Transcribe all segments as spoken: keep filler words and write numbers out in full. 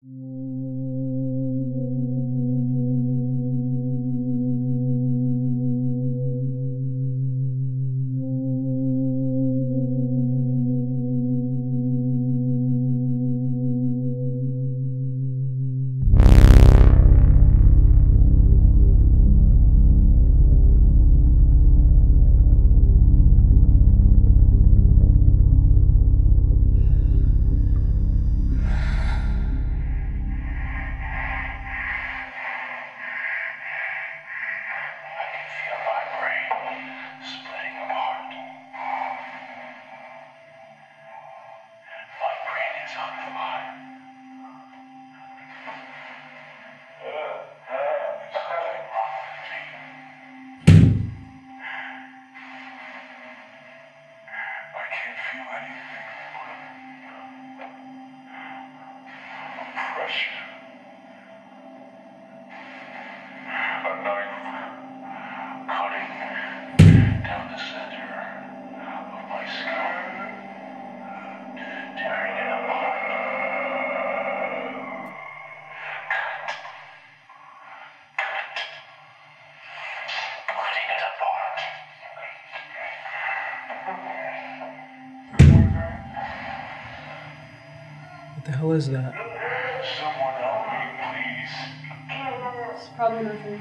What the hell is that? Someone help me, please. It's probably nothing.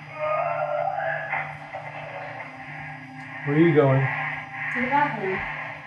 Where are you going? To the bathroom.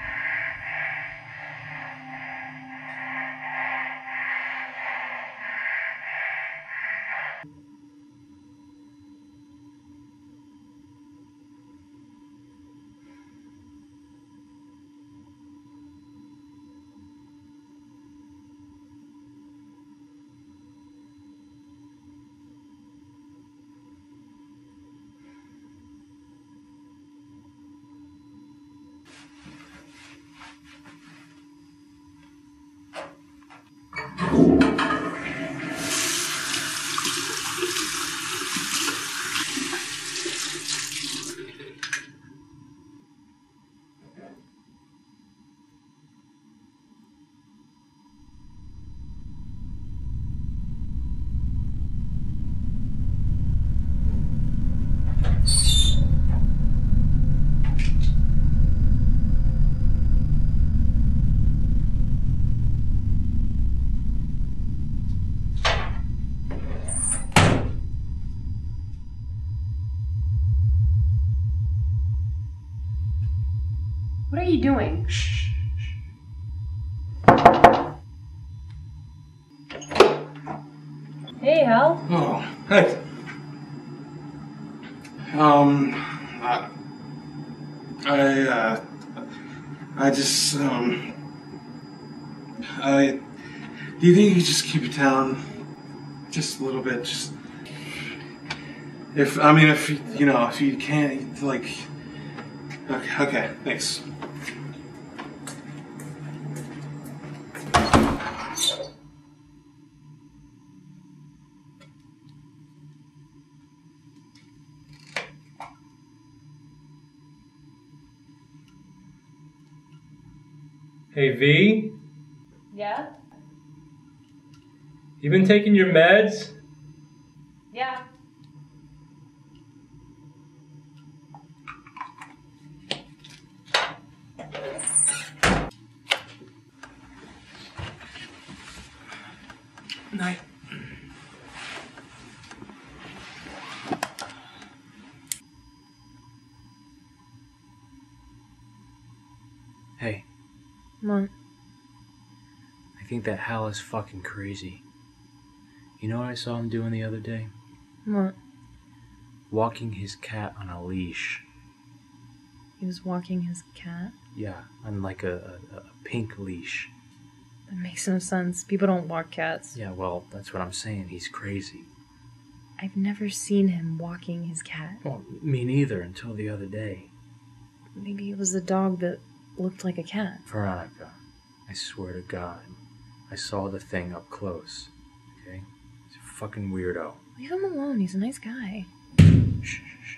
What are you doing? Shh. Hey, Hal. Oh, hey. Um, I, I, uh, I just, um, I, do you think you could just keep it down just a little bit? Just, if, I mean, if, you you know, if you can't, like, okay, okay, thanks. Hey, V? Yeah? You been taking your meds? Yeah. Night. Hey. What? I think that Hal is fucking crazy. You know what I saw him doing the other day? What? Walking his cat on a leash. He was walking his cat? Yeah, on like a, a, a pink leash. That makes no sense. People don't walk cats. Yeah, well, that's what I'm saying. He's crazy. I've never seen him walking his cat. Well, me neither until the other day. Maybe it was a dog that looked like a cat. Veronica, I swear to God, I saw the thing up close. Okay? He's a fucking weirdo. Leave him alone. He's a nice guy. Shh, shh, shh.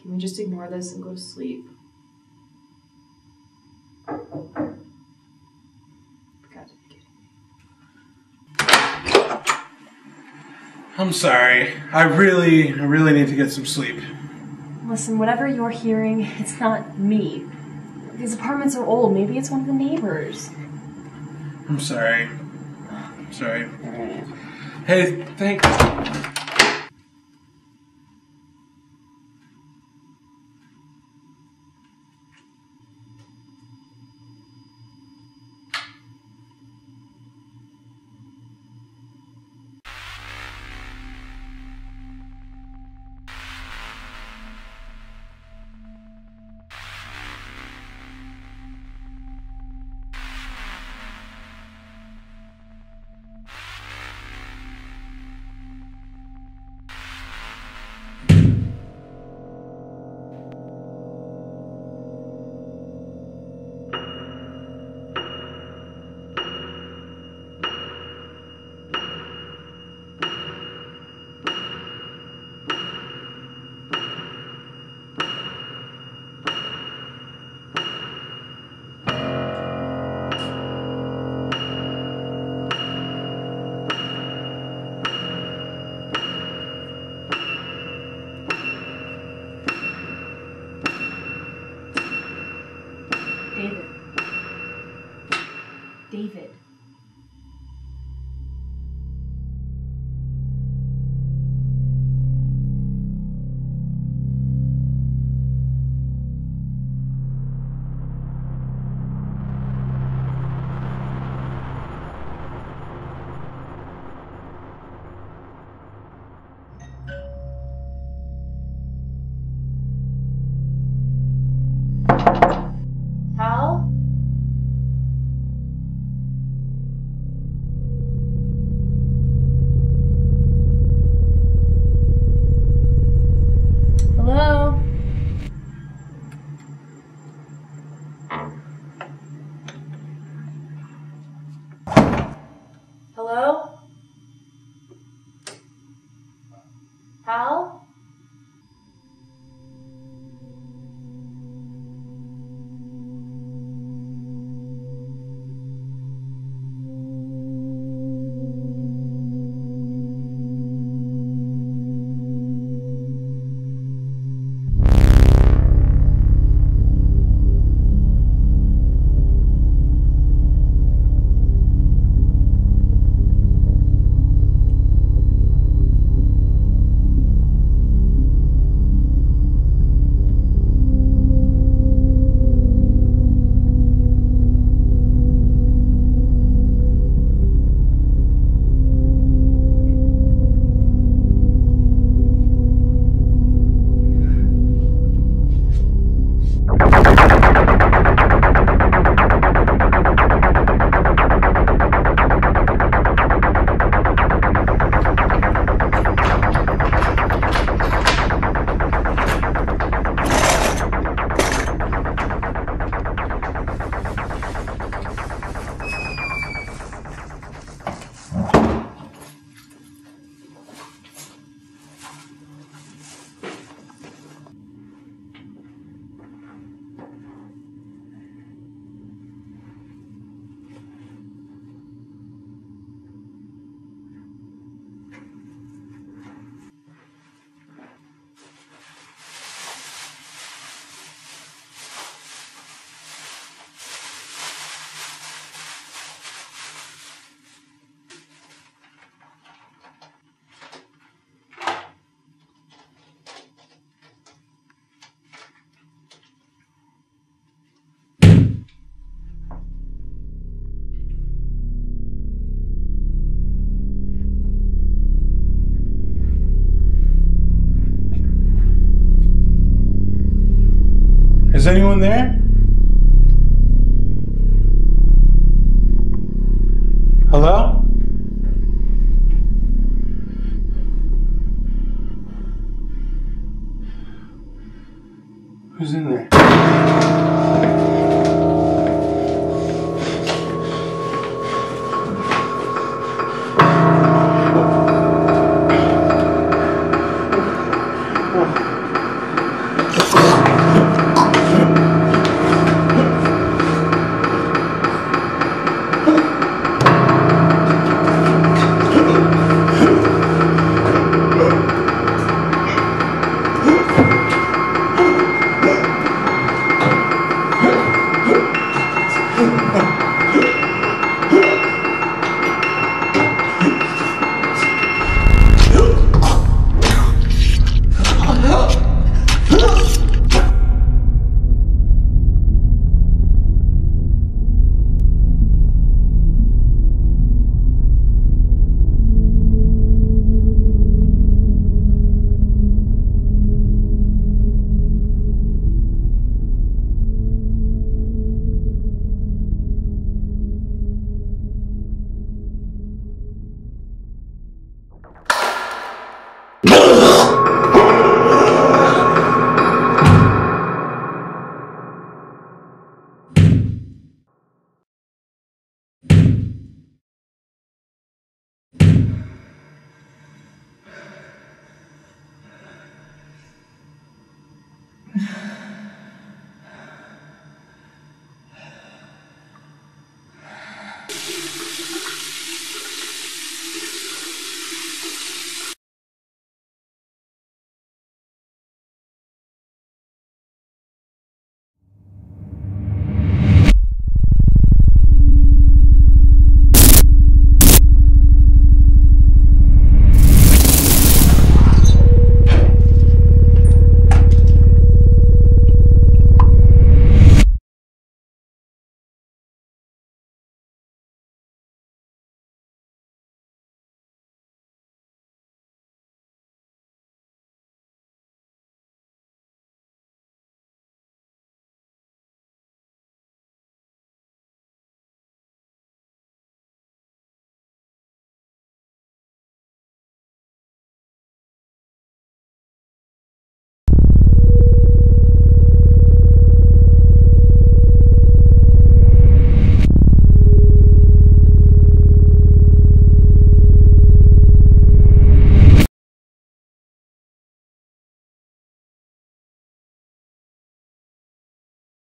Can we just ignore this and go to sleep? I'm sorry. I really, I really need to get some sleep. Listen, whatever you're hearing, it's not me. These apartments are old. Maybe it's one of the neighbors. I'm sorry. I'm sorry. Hey, thanks. David. David. Hal? Hello? Hello? Hal? Is anyone there? Hello? Who's in there?